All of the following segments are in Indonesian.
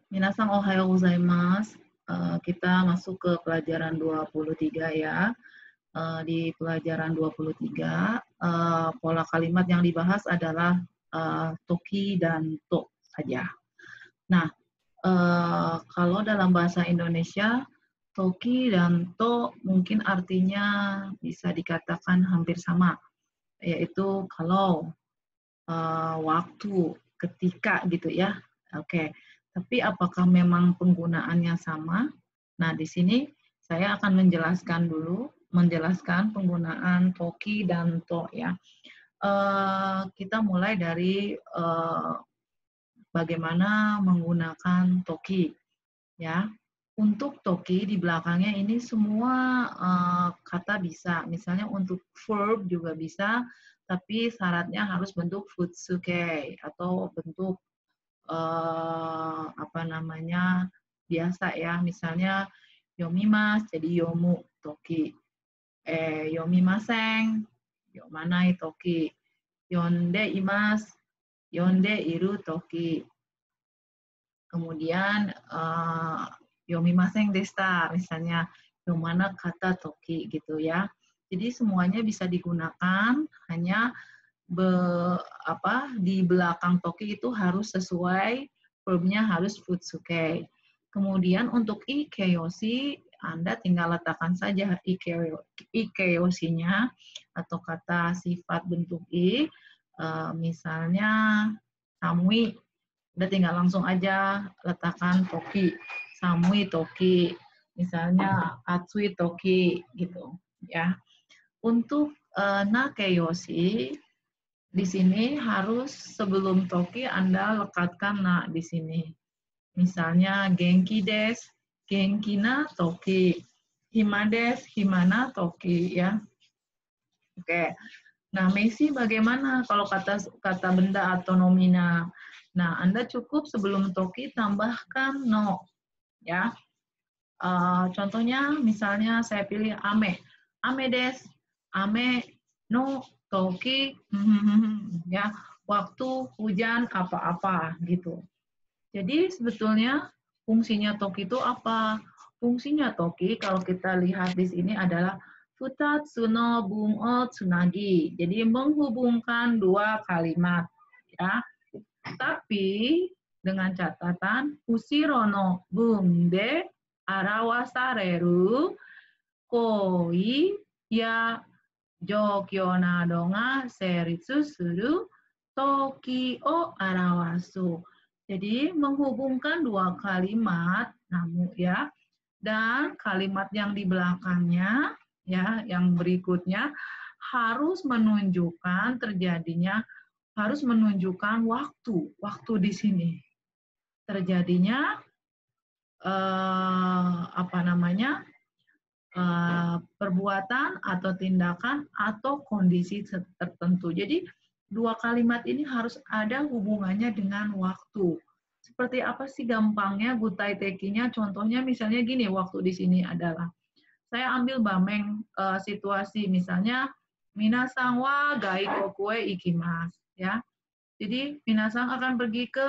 Minasan ohayo gozaimasu. Kita masuk ke pelajaran 23 ya. Di pelajaran 23, pola kalimat yang dibahas adalah toki dan to saja. Nah, kalau dalam bahasa Indonesia, toki dan to mungkin artinya bisa dikatakan hampir sama, yaitu kalau, waktu, ketika gitu ya. Oke, tapi apakah memang penggunaannya sama? Nah, di sini saya akan menjelaskan penggunaan toki dan to ya. Kita mulai dari bagaimana menggunakan toki ya. Untuk toki di belakangnya ini semua kata bisa. Misalnya untuk verb juga bisa, tapi syaratnya harus bentuk futsuke atau bentuk apa namanya biasa ya. Misalnya yomimas jadi yomu toki. Yomimasen, yomanai toki. Yonde imas, yonde iru toki. Kemudian yomimasen desta, misalnya yomana kata toki gitu ya. Jadi semuanya bisa digunakan, hanya di belakang toki itu harus sesuai, verbnya harus futsuke. Kemudian untuk ikeyoshi, Anda tinggal letakkan saja ikeyoshinya atau kata sifat bentuk i, misalnya samui, Anda tinggal langsung aja letakkan toki, samui toki, misalnya atsui toki gitu ya. Untuk nakeyoshi di sini harus sebelum toki Anda lekatkan na di sini. Misalnya genki des, genki na toki, hima des, himana toki ya. Oke. Nah, Messi bagaimana kalau kata benda atau nomina? Nah, Anda cukup sebelum toki tambahkan no ya. Contohnya misalnya saya pilih ame. Ame des, ame no toki ya, waktu hujan apa-apa gitu. Jadi sebetulnya fungsinya toki itu apa? Fungsinya toki kalau kita lihat di sini adalah futatsu no bun o tsunagi. Jadi menghubungkan dua kalimat ya. Tapi dengan catatan ushiro no bun de arawasareru koi ya jokyo nado ga seritsu suru toki o arawasu. Jadi menghubungkan dua kalimat, namun ya, dan kalimat yang di belakangnya, ya, yang berikutnya harus menunjukkan terjadinya, harus menunjukkan waktu di sini terjadinya perbuatan atau tindakan atau kondisi tertentu. Jadi dua kalimat ini harus ada hubungannya dengan waktu. Seperti apa sih gampangnya gutai tekinya? Contohnya misalnya gini, waktu di sini adalah saya ambil bameng situasi misalnya minasan wa gaiko kue ikimasu ya. Jadi minasan akan pergi ke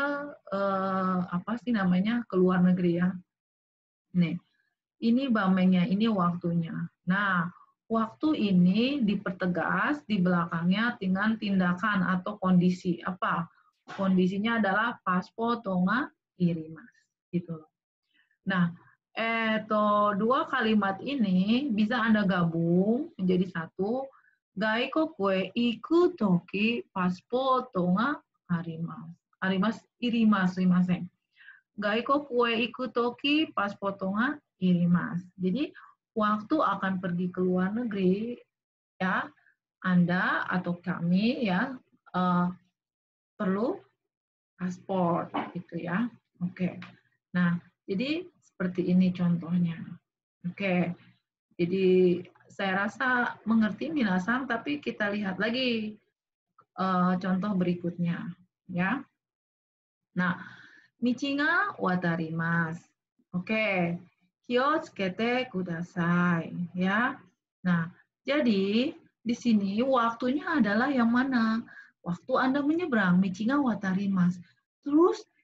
ke luar negeri ya. Nih, ini bamengnya, ini waktunya. Nah, waktu ini dipertegas di belakangnya dengan tindakan atau kondisi. Apa? Kondisinya adalah paspo tonga irimas. Gitu. Nah, dua kalimat ini bisa Anda gabung menjadi satu. Gaiko kue iku toki paspo tonga arimas irimas. Gaiko kue iku toki paspo tonga irimas. Jadi waktu akan pergi ke luar negeri ya, Anda atau kami ya perlu paspor gitu ya. Oke. Nah, jadi seperti ini contohnya. Oke. Jadi saya rasa mengerti minasan, tapi kita lihat lagi contoh berikutnya ya. Nah, michi ga watarimasu. Oke. Kyotsukete kudasai ya. Nah, jadi di sini waktunya adalah yang mana? Waktu Anda menyeberang, michi ga watarimasu. Terus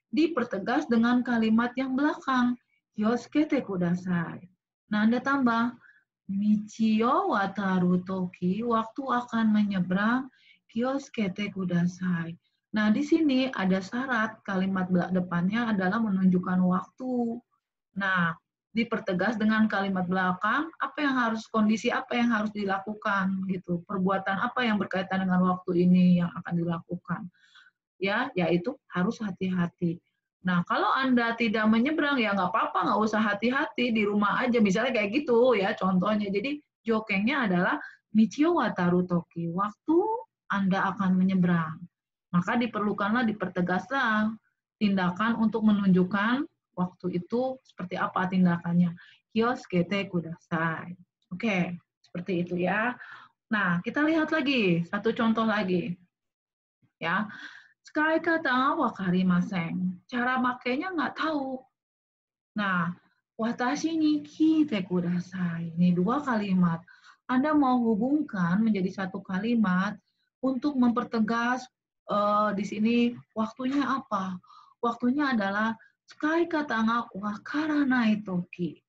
dipertegas dengan kalimat yang belakang. Kioskete kudasai. Nah, Anda tambah Michio wataru toki, waktu akan menyeberang, kioskete kudasai. Nah, di sini ada syarat, kalimat depannya adalah menunjukkan waktu. Nah, dipertegas dengan kalimat belakang, apa yang harus, kondisi apa yang harus dilakukan, gitu. Perbuatan apa yang berkaitan dengan waktu ini yang akan dilakukan. Ya, yaitu harus hati-hati. Nah, kalau Anda tidak menyeberang, ya nggak apa-apa, nggak usah hati-hati, di rumah aja. Misalnya kayak gitu ya, contohnya. Jadi, jokengnya adalah Michio wataru toki, waktu Anda akan menyeberang. Maka diperlukanlah, dipertegaslah tindakan untuk menunjukkan waktu itu seperti apa tindakannya. Kioskete kudasai. Oke, seperti itu ya. Nah, kita lihat lagi, satu contoh lagi. Ya, Tsukaikata wakarimasen. Cara makainya nggak tahu. Nah, watashi ni kite kudasai. Ini dua kalimat. Anda mau hubungkan menjadi satu kalimat untuk mempertegas di sini waktunya apa? Waktunya adalah tsukaikata ga wakaranai toki.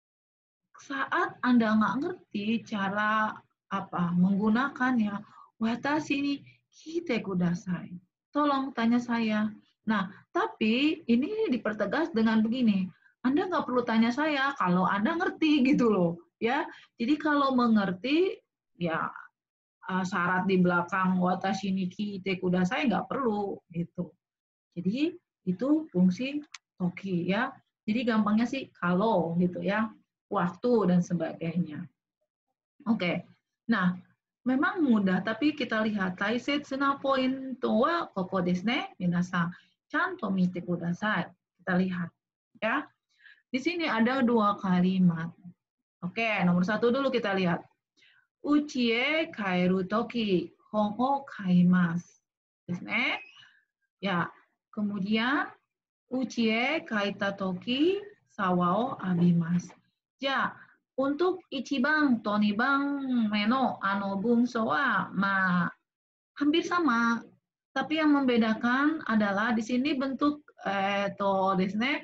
Saat Anda nggak ngerti cara apa menggunakannya, watashi ni kite kudasai. Tolong tanya saya. Nah, tapi ini dipertegas dengan begini. Anda nggak perlu tanya saya kalau Anda ngerti gitu loh, ya. Jadi kalau mengerti, ya syarat di belakang watashi ni kite kudasai nggak perlu gitu. Jadi itu fungsi toki ya. Jadi gampangnya sih kalau gitu ya, waktu dan sebagainya. Oke. Nah, memang mudah, tapi kita lihat taisetsu na pointo wa koko desu ne. Minasan, chanto mite kudasai. Kita lihat ya. Di sini ada dua kalimat. Oke, nomor satu dulu kita lihat. Uchi e kaeru toki hon o kaimasu. Desu ne. Ya, kemudian uchi e kaita toki sawa o abimasu. Ya, untuk ichiban to niban meno bunso wa hampir sama, tapi yang membedakan adalah di sini bentuk desu ne,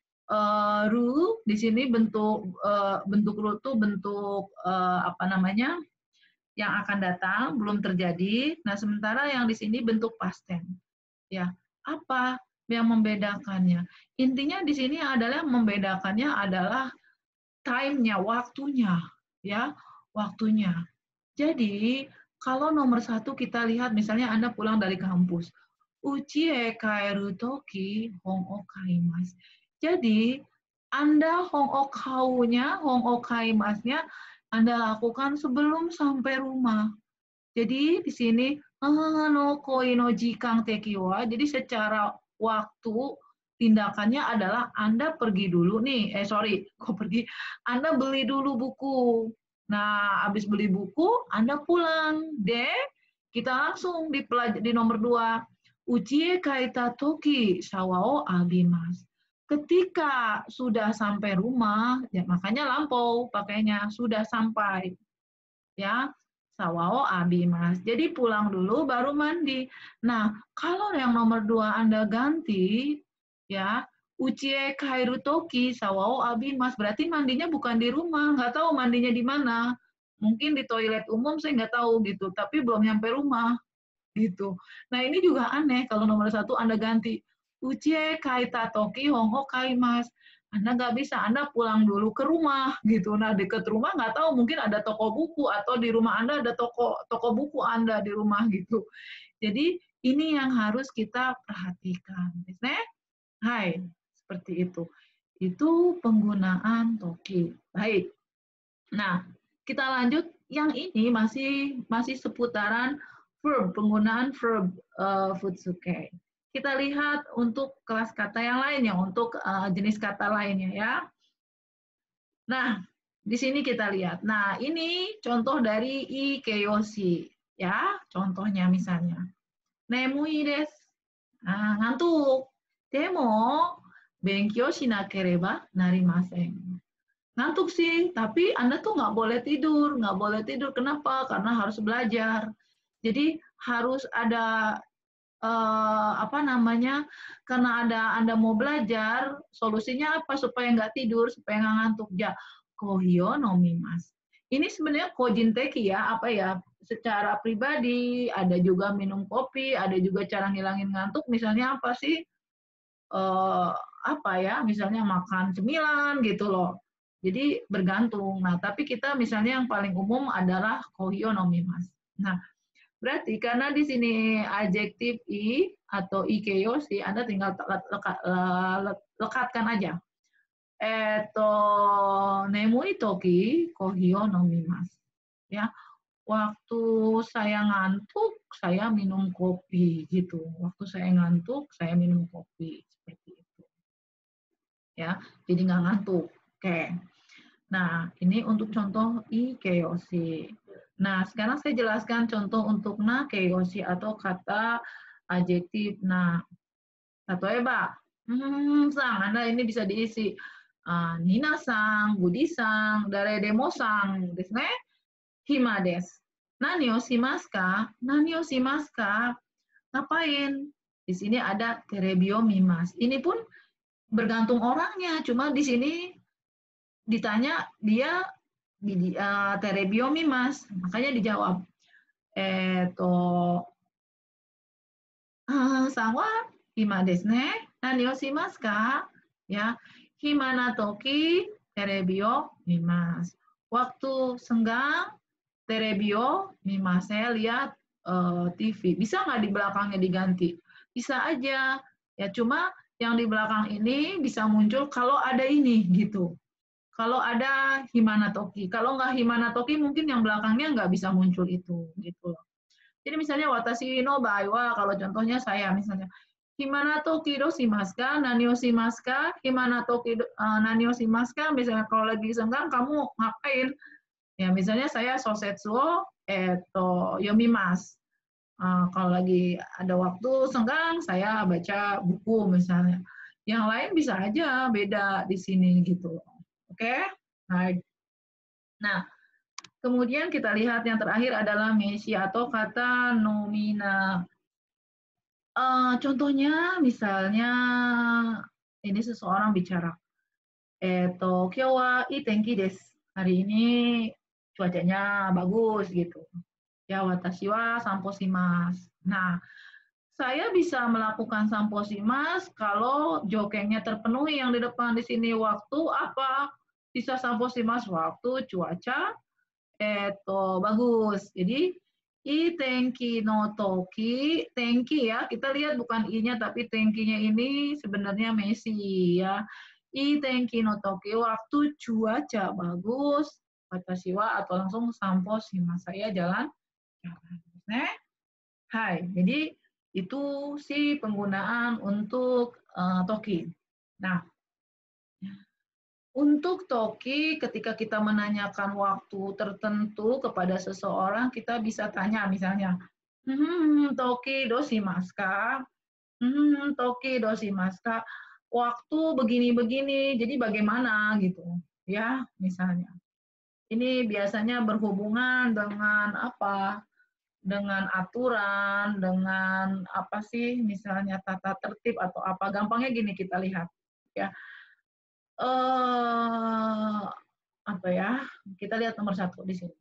ru di sini bentuk ru itu bentuk apa namanya yang akan datang belum terjadi. Nah, sementara yang di sini bentuk past tense. Ya, apa yang membedakannya? Intinya di sini adalah membedakannya adalah time-nya, waktunya, ya, waktunya. Jadi, kalau nomor satu kita lihat, misalnya Anda pulang dari kampus, uchi e kaeru toki hon o kaimasu. Jadi, Anda hon o kau-nya, hon o kaimasu-nya Anda lakukan sebelum sampai rumah. Jadi, di sini, no koi no jikang teki wa, jadi secara waktu, tindakannya adalah Anda pergi dulu nih, Anda beli dulu buku. Nah, habis beli buku, Anda pulang. Kita langsung di nomor 2. Uchi kaita toki sawao abimas. Ketika sudah sampai rumah, ya makanya lampau pakainya, sudah sampai. Ya, sawao abimas. Jadi pulang dulu baru mandi. Nah, kalau yang nomor 2 Anda ganti, ya, ucie kairu toki sawao abimas, berarti mandinya bukan di rumah, nggak tahu mandinya di mana. Mungkin di toilet umum, saya nggak tahu gitu, tapi belum nyampe rumah gitu. Nah, ini juga aneh kalau nomor 1 Anda ganti ucie kaita toki hongho kaimas. Anda nggak bisa, Anda pulang dulu ke rumah gitu. Nah, dekat rumah nggak tahu, mungkin ada toko buku atau di rumah Anda ada toko buku Anda di rumah gitu. Jadi ini yang harus kita perhatikan. Hai, seperti itu. Itu penggunaan toki. Baik. Nah, kita lanjut. Yang ini masih seputaran verb, penggunaan verb futsuke. Kita lihat untuk kelas kata yang lainnya, untuk jenis kata lainnya ya. Nah, di sini kita lihat. Nah, ini contoh dari ikeyoshi ya, contohnya misalnya. Nemui desu. Nah, ngantuk. Demo benkyou shinakereba narimasen. Ngantuk sih, tapi Anda tuh nggak boleh tidur. Nggak boleh tidur, kenapa? Karena harus belajar. Jadi harus ada apa namanya, karena Anda mau belajar, solusinya apa supaya nggak tidur, supaya nggak ngantuk? Ja, kohio no mimasu. Ini sebenarnya kojinteki ya, apa ya, secara pribadi, ada juga minum kopi, ada juga cara ngilangin ngantuk, misalnya apa sih, apa ya, misalnya makan cemilan gitu loh. Jadi bergantung. Nah, tapi kita misalnya yang paling umum adalah kohio no mimasu. Nah, berarti karena di sini adjektif i atau ikeyoshi, Anda tinggal lekatkan aja. Nemui toki kohio nomimasu. Ya, waktu saya ngantuk, saya minum kopi gitu. Waktu saya ngantuk, saya minum kopi seperti itu. Ya, jadi nggak ngantuk. Oke. Nah, ini untuk contoh ikeyoshi. Nah, sekarang saya jelaskan contoh untuk nakeyoshi atau kata adjektif. Nah, Tatoeba, sang, Anda ini bisa diisi. Nina-sang, Budi-sang, Daredemo-sang, desu ne? Hima desu. Nani o shimasu ka? Nani o shimasu ka? Ngapain? Di sini ada terebio mimas. Ini pun bergantung orangnya. Cuma di sini ditanya dia terebio mimas. Makanya dijawab. Sawa hima desu ne? Nani o shimasu ka? Ya, himana toki terebio mimas. Waktu senggang terebio mimas, saya lihat TV. Bisa nggak di belakangnya diganti? Bisa aja. Ya cuma yang di belakang ini bisa muncul kalau ada ini gitu. Kalau ada himana toki. Kalau nggak himana toki mungkin yang belakangnya nggak bisa muncul itu gitu loh. Jadi misalnya watashi no baiwa, kalau contohnya saya misalnya himana toki do shimasu ka, nani o shimasu ka, himana toki nani o shimasu ka, misalnya kalau lagi senggang kamu ngapain? Ya misalnya saya sosetsu yomimasu. Kalau lagi ada waktu senggang saya baca buku misalnya. Yang lain bisa aja beda di sini gitu. Oke? Nah, kemudian kita lihat yang terakhir adalah meshi atau kata nomina. Contohnya misalnya ini seseorang bicara, kyou wa ii tenki desu. Hari ini cuacanya bagus gitu. Ya, watashi wa sampo shimasu. Nah, saya bisa melakukan sampo shimasu kalau jokengnya terpenuhi yang di depan di sini. Waktu apa? Bisa sampo shimasu waktu cuaca bagus. Jadi i tenki no toki, tenki ya, kita lihat bukan i-nya tapi tenkinya ini sebenarnya meshi ya. I tenki no toki, waktu cuaca bagus, watashi wa atau langsung sampo shimasu, saya jalan. Hai, jadi itu sih penggunaan untuk toki. Nah, untuk toki, ketika kita menanyakan waktu tertentu kepada seseorang, kita bisa tanya misalnya, toki doshimasu ka? Toki doshimasu ka? Waktu begini-begini, jadi bagaimana gitu, ya misalnya. Ini biasanya berhubungan dengan apa? Dengan aturan, dengan apa sih, misalnya tata tertib atau apa. Gampangnya gini kita lihat, ya. Apa ya? Kita lihat nomor 1 di sini.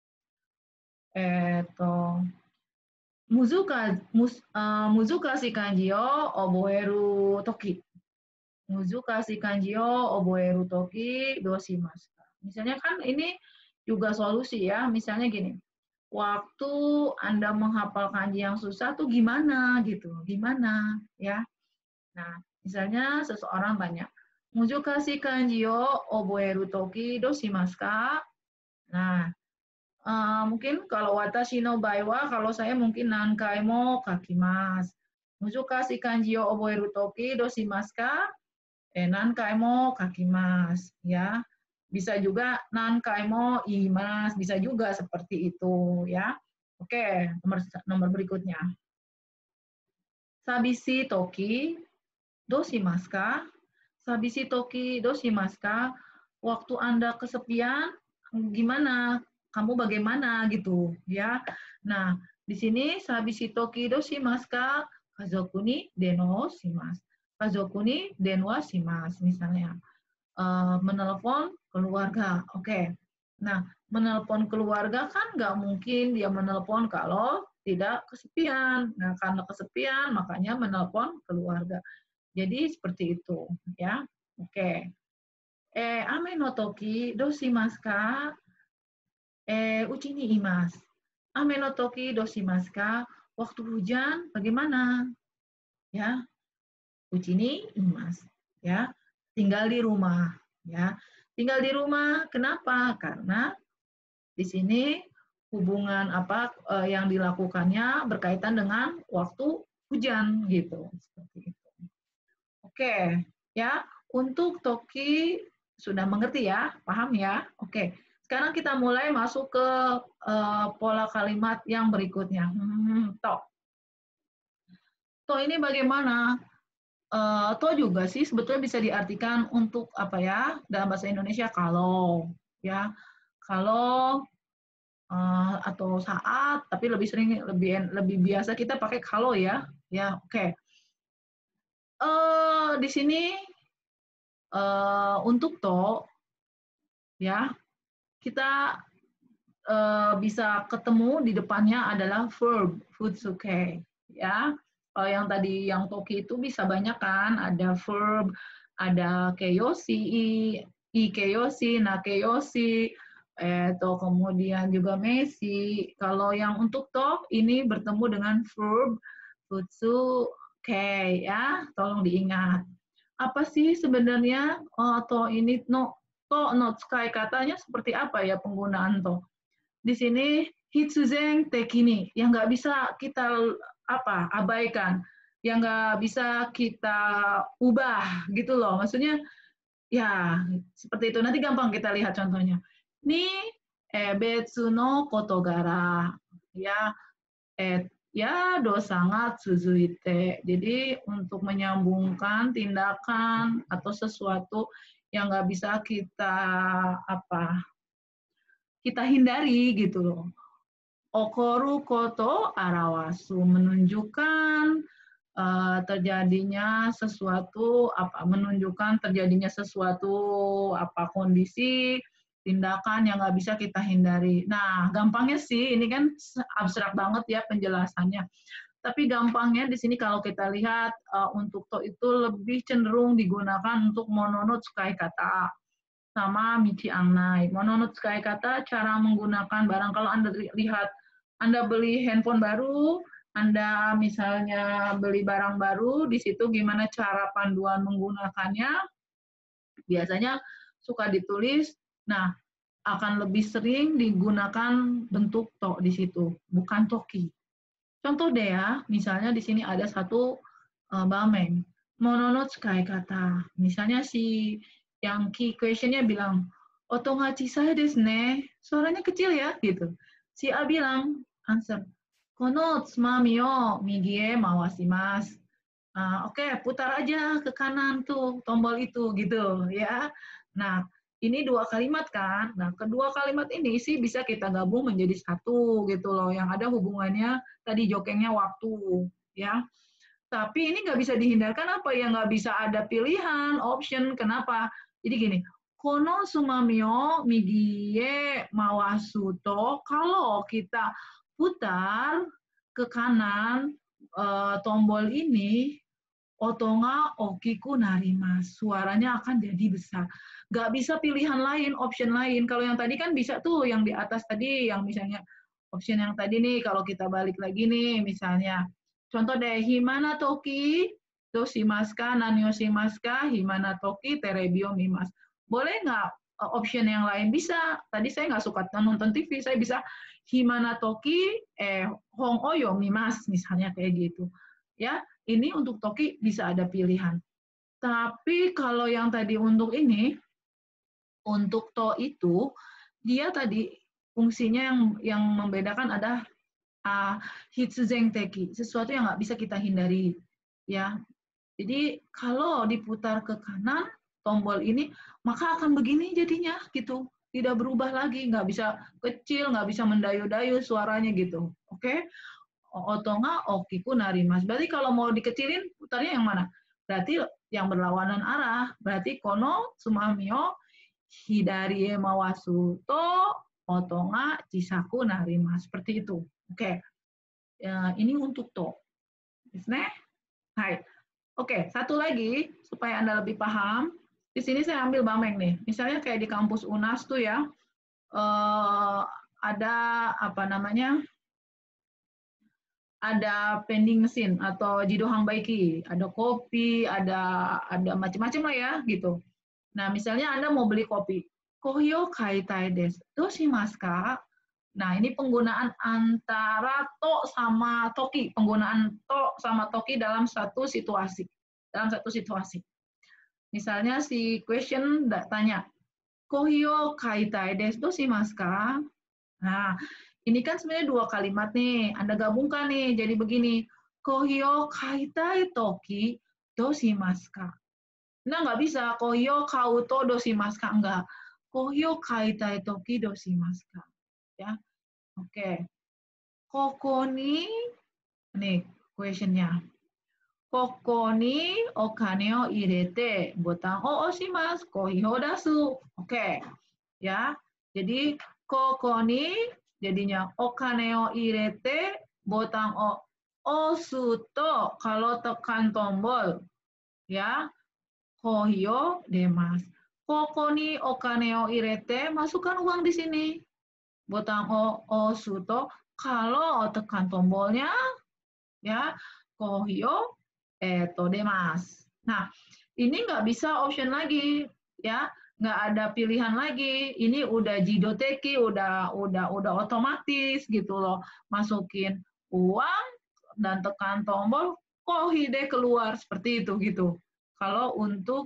Muzukashi kanji o oboeru toki. Muzukashi kanji o oboeru toki doshimasu. Misalnya kan ini juga solusi ya. Misalnya gini. Waktu Anda menghafal kanji yang susah tuh gimana gitu. Gimana ya? Nah, misalnya seseorang tanya, Muzukashi kanji o oboeru toki doshimasu ka? Nah, mungkin kalau watashi no bai wa, kalau saya mungkin nankai mo kakimasu. Muzukashi kanji o oboeru toki doshimasu ka? Nankai mo kakimasu. Ya, bisa juga nankai mo iimasu, bisa juga seperti itu ya. Oke, nomor berikutnya. Sabishi toki doshimasu ka? Sabishi toki doshimasu ka? Waktu Anda kesepian, gimana? Kamu bagaimana gitu, ya. Nah, di sini sabishi toki doshimasu ka? Kazoku ni deno shimasu. Kazoku ni denwa shimasu misalnya. Menelepon keluarga. Oke. Nah, menelepon keluarga kan nggak mungkin dia menelepon kalau tidak kesepian. Nah, karena kesepian makanya menelepon keluarga. Jadi seperti itu, ya. Oke. Ame no toki do shimasu ka? Uchi ni imasu. Ame no toki do shimasu ka? Waktu hujan bagaimana? Ya. Uchi ni imasu. Ya. Tinggal di rumah, ya. Tinggal di rumah, kenapa? Karena di sini hubungan apa yang dilakukannya berkaitan dengan waktu hujan gitu. Seperti itu. Oke, ya. Untuk toki sudah mengerti ya, paham ya? Oke. Sekarang kita mulai masuk ke pola kalimat yang berikutnya. To. To ini bagaimana? To juga sih sebetulnya bisa diartikan untuk apa ya, dalam bahasa Indonesia kalau, ya. Kalau atau saat, tapi lebih sering lebih biasa kita pakai kalau ya. Ya, oke. Di sini untuk to ya, kita bisa ketemu di depannya adalah verb futsuke ya. Kalau yang tadi yang toki itu bisa banyak kan, ada verb, ada keyoshi, ikeyoshi, nakeyoshi, atau kemudian juga mesi. Kalau yang untuk to ini bertemu dengan verb futsuke ya, tolong diingat. Apa sih sebenarnya to ini to no tsukai katanya seperti apa ya penggunaan to? Di sini hitsuzen tekini yang nggak bisa kita abaikan, yang nggak bisa kita ubah gitu loh. Maksudnya ya seperti itu. Nanti gampang kita lihat contohnya. Ni betsu no kotogara ya ya do sangat suzuite. Jadi untuk menyambungkan tindakan atau sesuatu yang nggak bisa kita hindari gitu loh. Okoru koto arawasu menunjukkan terjadinya sesuatu menunjukkan terjadinya sesuatu kondisi tindakan yang nggak bisa kita hindari. Nah, gampangnya sih ini kan abstrak banget ya penjelasannya. Tapi gampangnya di sini kalau kita lihat untuk to itu lebih cenderung digunakan untuk monono tsukai kata sama michi angnai. Monono tsukai kata cara menggunakan barang. Kalau Anda lihat Anda beli handphone baru, Anda misalnya beli barang baru, di situ gimana cara panduan menggunakannya, biasanya suka ditulis, nah akan lebih sering digunakan bentuk to di situ, bukan toki. Contoh deh ya, misalnya di sini ada satu bamen, monono tsukai kata. Misalnya si yang key question-nya bilang, oto ga chisai desu ne, suaranya kecil ya, gitu. Si A bilang, answer, kono tsumami o migi e mawashimasu. Oke, putar aja ke kanan tuh tombol itu gitu ya. Nah, ini dua kalimat kan. Nah, kedua kalimat ini sih bisa kita gabung menjadi satu gitu loh, yang ada hubungannya tadi jokengnya waktu ya. Tapi ini nggak bisa dihindarkan apa ya, nggak bisa ada pilihan, option. Kenapa? Jadi gini, kono sumamio migie mawasuto, kalau kita putar ke kanan tombol ini, otonga okiku narimas, suaranya akan jadi besar. Nggak bisa pilihan lain, option lain. Kalau yang tadi kan bisa tuh, yang di atas tadi, yang misalnya option yang tadi nih, kalau kita balik lagi nih, misalnya, contoh deh, himana toki, doshimaska, nanyoshimaska, himana toki, terebio mimas. Boleh nggak option yang lain? Bisa. Tadi saya nggak suka nonton TV, saya bisa himana toki, hong oyo mimas, misalnya kayak gitu. Ya, ini untuk toki bisa ada pilihan. Tapi kalau yang tadi untuk ini, untuk to itu, dia tadi fungsinya yang membedakan ada hitsuzen teki, sesuatu yang nggak bisa kita hindari. Ya, jadi kalau diputar ke kanan tombol ini, maka akan begini jadinya gitu. Tidak berubah lagi, nggak bisa kecil, nggak bisa mendayu-dayu suaranya gitu. Oke? otonga okiku narimas. Berarti kalau mau dikecilin, putarnya yang mana? Berarti yang berlawanan arah. Berarti kono sumamio hidarie mawasu to otonga chisaku narimas. Seperti itu. Oke. Ya, ini untuk to. Hai. Oke, satu lagi supaya Anda lebih paham. Di sini saya ambil bameng nih. Misalnya kayak di kampus UNAS tuh ya, ada apa namanya? Ada vending mesin atau jidohang baiki, ada kopi, ada macam-macam lah ya gitu. Nah, misalnya Anda mau beli kopi, kohyo kaitai desu, doshimasu ka? Nah, ini penggunaan antara to sama toki, penggunaan to sama toki dalam satu situasi. Misalnya si question tanya, kohyo kaitai desu, doshimasu ka? Nah, ini kan sebenarnya dua kalimat nih. Anda gabungkan nih, jadi begini. Kohyo kaitai toki doshimasu ka? Nah, nggak bisa. Kohyo kauto doshimasu ka? Enggak. Kohyo kaitai toki doshimasu ka? Ya, oke. Koko ni, nih questionnya. Koko ni okane o irete, botan o oshimasu, kohyo dasu. Oke, ya. Jadi koko ni jadinya okane o irete, botan o osu to, kalau tekan tombol, ya, kohyo demas. Koko ni okane o irete, masukkan uang di sini. Botan o osu to, kalau tekan tombolnya, ya, kohyo demas. Nah, ini nggak bisa option lagi, ya, nggak ada pilihan lagi. Ini udah jidoteki, udah otomatis gitu loh. Masukin uang dan tekan tombol, kohide keluar seperti itu gitu. Kalau untuk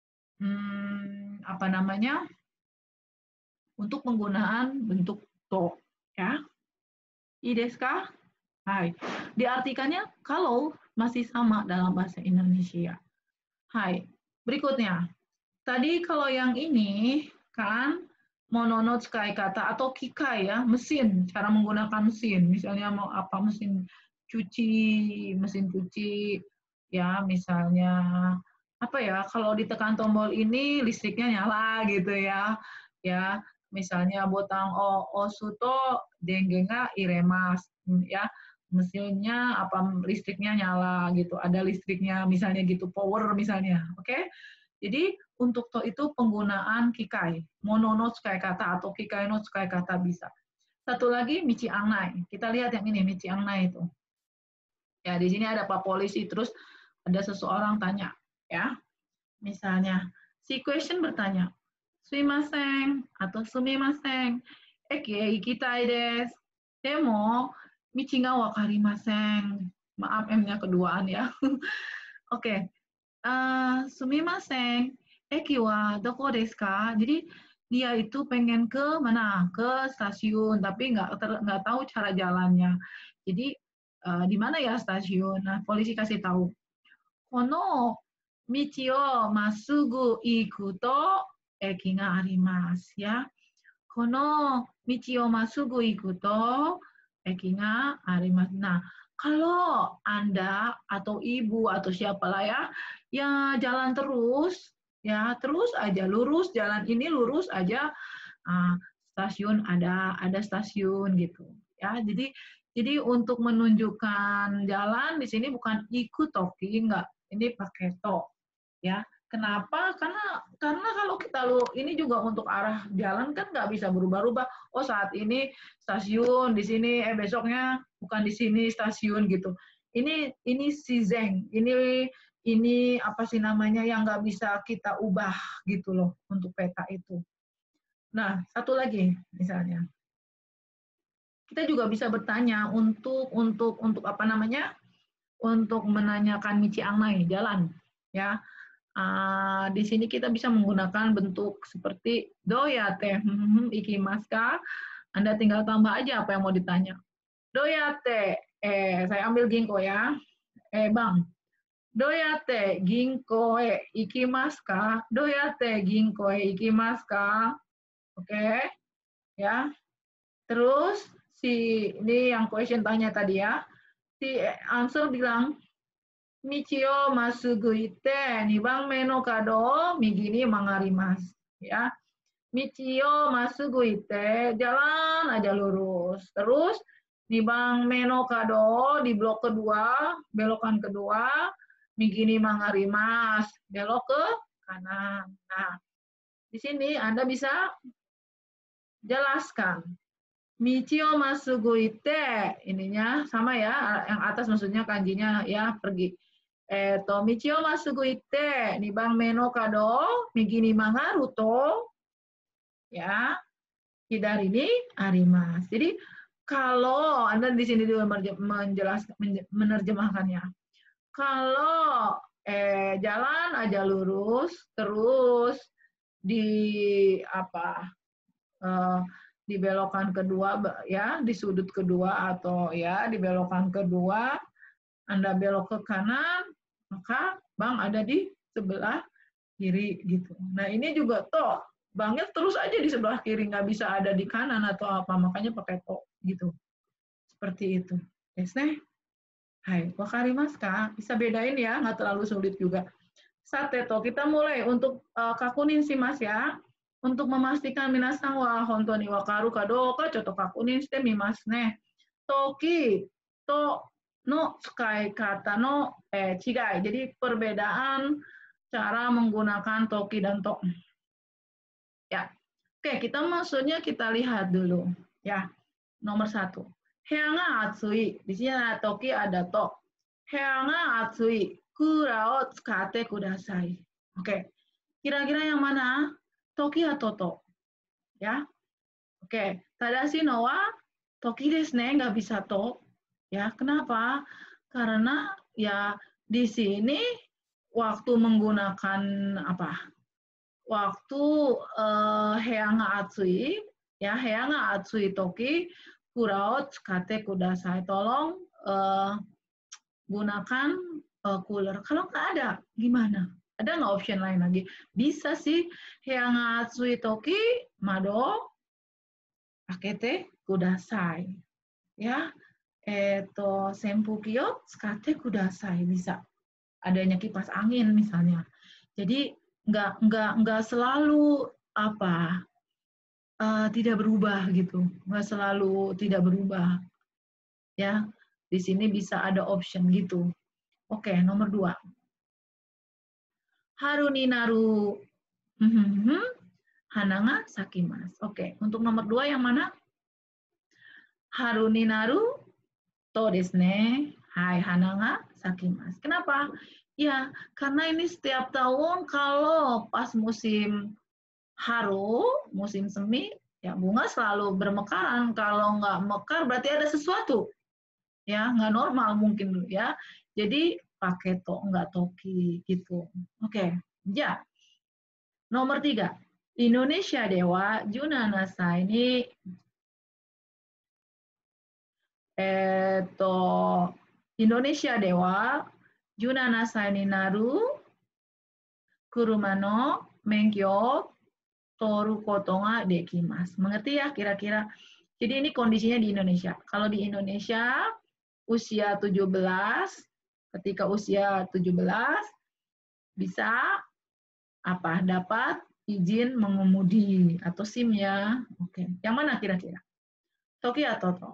apa namanya? Untuk penggunaan bentuk to, ya. Ides ka? Hai. Diartikannya kalau masih sama dalam bahasa Indonesia. Hai. Berikutnya. Tadi kalau yang ini kan monono tsukai kata atau kikai ya, mesin, cara menggunakan mesin. Misalnya mau apa mesin cuci ya, misalnya apa ya, kalau ditekan tombol ini listriknya nyala gitu ya. Ya, misalnya botang osuto dengenga iremas ya. Mesinnya apa listriknya nyala gitu, ada listriknya misalnya gitu, power misalnya. Oke. Jadi untuk to itu penggunaan kikai, mono no tsukai kata atau kikai no tsukai kata bisa. Satu lagi michi angnai. Kita lihat yang ini michi angnai itu. Ya, di sini ada Pak Polisi, terus ada seseorang tanya, ya. Misalnya si question bertanya, sumimasen atau sumimasen, ikitai desu. Demo michi ga wakarimasen. Maaf M-nya keduaan ya. Oke. Sumimasen, eki wa doko desu ka? Jadi dia itu pengen ke mana? Ke stasiun, tapi nggak tahu cara jalannya. Jadi di mana ya stasiun? Nah, polisi kasih tahu. Kono michi o masugu iku to eki ga arimasu ya. Kono michi o masugu iku to eki ga arimasu. Nah, kalau Anda atau ibu atau siapalah ya jalan terus, ya terus aja lurus jalan ini lurus aja, stasiun ada stasiun gitu, ya. Jadi untuk menunjukkan jalan di sini bukan ikut toki, enggak, ini pakai to, ya. Kenapa? Karena kalau kita ini juga untuk arah jalan kan nggak bisa berubah-ubah. Oh saat ini stasiun di sini, besoknya bukan di sini stasiun gitu. Ini sizeng, ini apa sih namanya yang nggak bisa kita ubah gitu loh untuk peta itu. Nah satu lagi misalnya, kita juga bisa bertanya untuk apa namanya? Untuk menanyakan michi angnai jalan, ya. Di sini kita bisa menggunakan bentuk seperti doyate, ikimasu ka? Anda tinggal tambah aja apa yang mau ditanya. Doyate, saya ambil ginko ya. Bang, doyate ginko ikimasu ka? Doyate ginko ikimasu ka? Oke, ya. Terus ini yang question tanya tadi ya. si answer bilang Michio masugu ite, 2番目の角を右に曲がります. Ya. Michio masugu ite, jalan aja lurus. Terus 2番目の角, di blok kedua, belokan kedua, migi ni mangarimas, belok ke kanan. Nah, di sini Anda bisa jelaskan. Michio masugu ite, ininya sama ya, yang atas maksudnya kanjinya ya pergi. Michio masugu ite, 2番目の角, migi ni mangaru to, ya, hidari ni arimas. Jadi kalau Anda di sini juga menerjemahkannya. Kalau jalan aja lurus, terus di di belokan kedua ya, di sudut kedua atau ya di belokan kedua Anda belok ke kanan, maka Bang ada di sebelah kiri gitu. Nah, ini juga toh, Bangnya terus aja di sebelah kiri, nggak bisa ada di kanan atau apa, makanya pakai to gitu. Seperti itu. Desne? Hai, wakarimasu ka? Bisa bedain ya, nggak terlalu sulit juga. Sate to, kita mulai untuk kakunin sih Mas ya. Untuk memastikan minasan wa hontou ni wakaru ka douka choto kakunin shite mimasu ne. Toki to no tsukai kata no chigai. Jadi perbedaan cara menggunakan toki dan to. Ya. Oke, kita maksudnya kita lihat dulu ya. Nomor 1. Heya ga atsui. Di sini ada toki, ada to. Heya ga atsui. Kura o tsukate kudasai. Oke. Kira-kira yang mana? Toki atau to? Ya. Oke. Tadashi no wa toki desu ne, nggak bisa to. Ya, kenapa? Karena ya di sini waktu menggunakan apa? Waktu heya ga atsui, ya heya ga atsui toki kura o tsukate kudasai. Tolong gunakan cooler. Kalau nggak ada, gimana? Ada nggak option lain lagi? Bisa sih, heya ga atsui toki mado akete kudasai. Ya, senpuki o tsukate kudasai, bisa. Adanya kipas angin misalnya. Jadi nggak selalu apa tidak berubah gitu, nggak selalu tidak berubah. Ya, di sini bisa ada option gitu. Oke, nomor 2. Haru ni naru hana ga sakimasu. Oke, untuk nomor 2 yang mana? Haru ni naru to desu ne. Hai, hana ga sakimasu. Kenapa? Ya, karena ini setiap tahun kalau pas musim haru, musim semi, ya bunga selalu bermekaran. Kalau nggak mekar berarti ada sesuatu. Ya, nggak normal mungkin ya. Jadi pakai to, nggak toki gitu. Oke, ya. Nomor 3. Indonesia dewa Juna Nasai ini Indonesia dewa Juna Nasai ni naru kuruma no menkyo toru koto ga dekimasu. Mengerti ya kira-kira? Jadi ini kondisinya di Indonesia. Kalau di Indonesia usia 17, ketika usia 17 bisa apa? Dapat izin mengemudi atau SIM ya. Oke. Yang mana kira-kira? Toki atau to?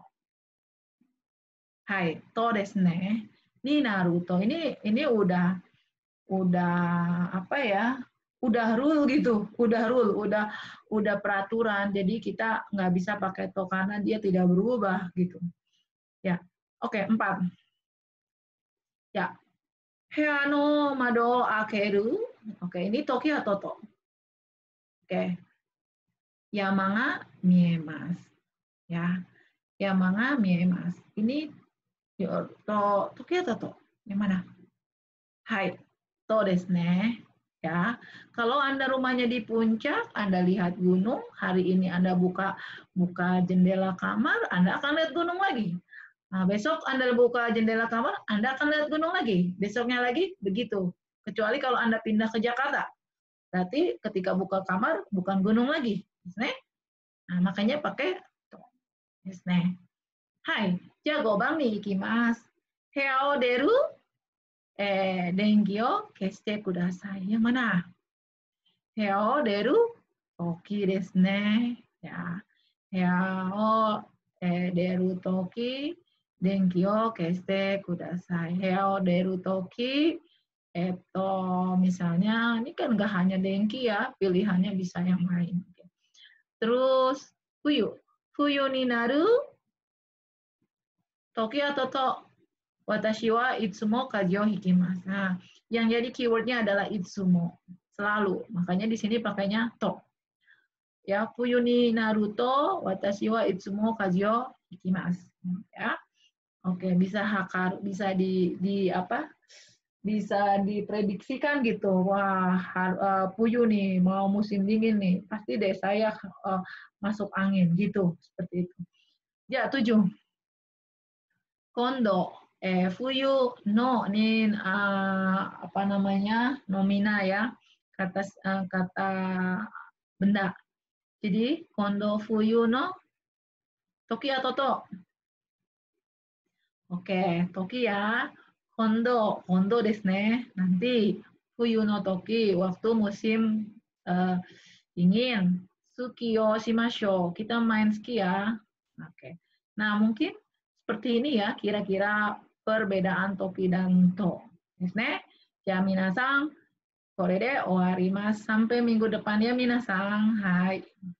Hai, to desu ne. Ini Naruto. Ini udah apa ya? Udah rule gitu, udah peraturan. Jadi kita nggak bisa pakai to karena dia tidak berubah gitu. Ya. Oke, 4. Ya. Heya no mado akeru. Oke, ini toki atau to? Oke. Yama ga miemasu. Ya. Yama ga miemasu. Ini toki atau to? Yang mana? Hai. To desu ne. Ya, kalau Anda rumahnya di puncak, Anda lihat gunung, hari ini Anda buka jendela kamar, Anda akan lihat gunung lagi. Nah, besok Anda buka jendela kamar, Anda akan lihat gunung lagi. Besoknya lagi, begitu. Kecuali kalau Anda pindah ke Jakarta. Berarti ketika buka kamar, bukan gunung lagi. Nah, makanya pakai to. Hai, jago bang nih, ikimasu. Heo deru denki o keshite kudasai. Yang mana? Heo deru toki desu ne. Ya. Heo deru toki denki o keshite kudasai. Heo deru toki misalnya ini kan nggak hanya denki ya, pilihannya bisa yang lain. Terus fuyu. Fuyu ni naru toki atau to. Watashi wa itsumo kaji o hikimasu. Nah, yang jadi keywordnya adalah itsumo. Selalu. Makanya di sini pakainya to. Ya, fuyu ni naruto watashi wa itsumo kaji o hikimasu. Ya. Oke, bisa hakar, bisa di apa? Bisa diprediksikan gitu. Wah, puyuh nih, mau musim dingin nih. Pasti deh saya masuk angin gitu, seperti itu. Ya, 7. Kondo. Fuyu no nin apa namanya? Nomina ya. Kata benda. Jadi kondo fuyu no toki atau to? Oke, toki ya. Kondo desu ne. Nanti fuyu no toki, waktu musim dingin. Suki o shimashou. Kita main ski ya. Oke. Nah, mungkin seperti ini ya kira-kira perbedaan toki dan to. Desu ne. Ya minasan, kore de owarimasu. Sampai minggu depan ya minasan. Hai.